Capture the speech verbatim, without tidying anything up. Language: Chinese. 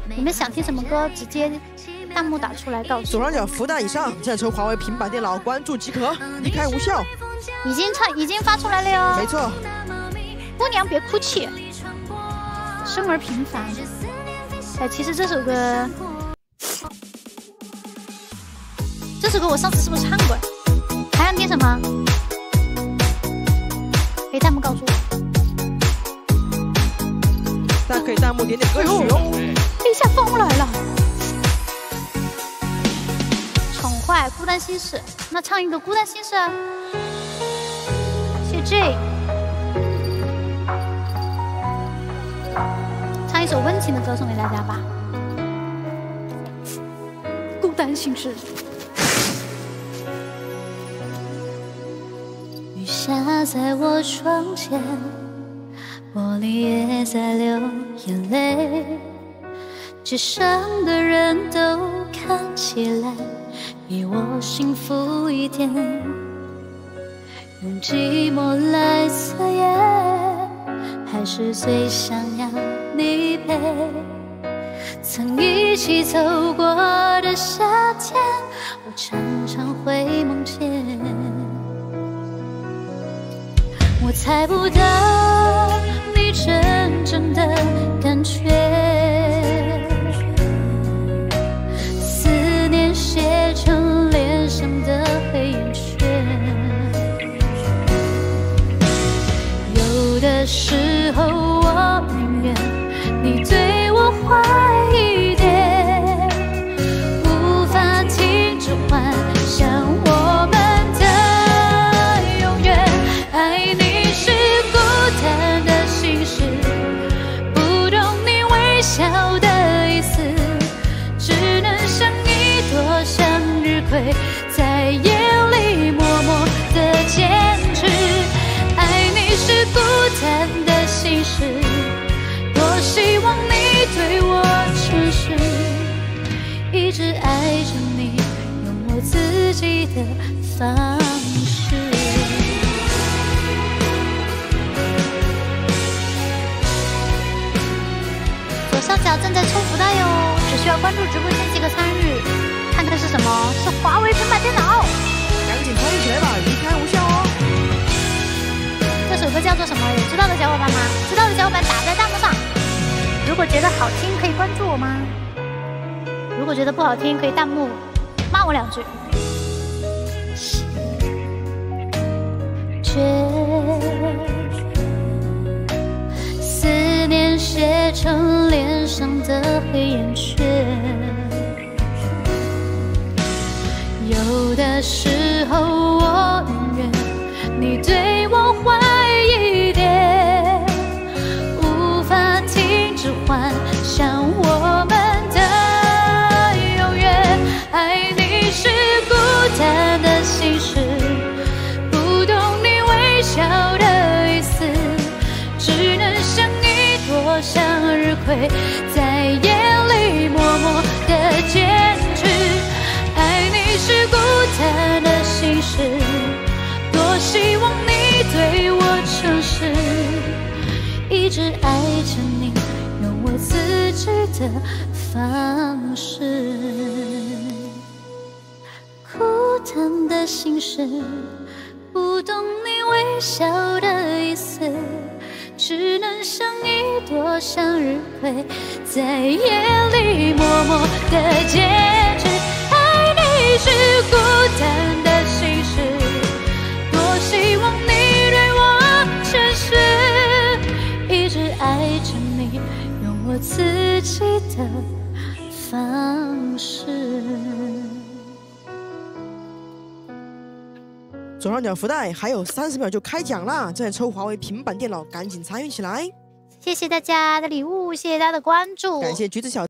你们想听什么歌，直接弹幕打出来告诉我。 左上角福袋以上，再抽华为平板电脑，关注即可，离开无效。 已经唱，已经发出来了哟。 没错。 姑娘别哭泣，生而平凡。哎，其实这首歌，这首歌我上次是不是唱过？还想听什么？可以弹幕告诉我。 大家可以弹幕点点歌曲哦。 一下风来了。宠坏孤单心事，那唱一个孤单心事啊。谢 J。唱一首温情的歌送给大家吧。孤单心事。雨下在我窗前，玻璃也在流眼泪，街上的人都看起来比我幸福一点，用寂寞来测验，还是最想要你陪。曾一起走过的夏天，我常常会梦见。我猜不到你真正的感觉，思念写成脸上的黑眼圈。有的时候我宁愿你对我坏一点，无法停止幻想我们的永远。爱你是孤单的心事，不懂你微笑的意思，只能像一朵向日葵，在夜里默默的坚持。爱你是孤单的心事，多希望你对我诚实，一直爱着你，用我自己的方式。左上角正在抽福袋哟，只需要关注直播间即可参与。看看是什么？是华为平板电脑。 赶紧参与起来吧，离开无效哦。 这首歌叫做什么？有知道的小伙伴吗？知道的小伙伴打在弹幕上。如果觉得好听，可以关注我吗？如果觉得不好听，可以弹幕骂我两句。觉思念写成脸上的黑眼圈，有的时候我宁愿你对我坏一点，无法停止幻想我们的永远。爱你是孤单的心事，不懂你微笑的意思，只能像一朵向日葵，在夜里默默的坚持。爱你是孤单的心事，多希望你对我诚实，一直爱着你，用我自己的方式。孤单的心事，不懂你微笑的意思，只能像一朵向日葵，在夜里默默的坚持。爱你是孤单的心事，多希望你对我诚实，一直爱着你，用我自己的方式。 左上角福袋还有三十秒就开奖啦！正在抽华为平板电脑，赶紧参与起来！ 谢谢大家的礼物，谢谢大家的关注， 感谢橘子小。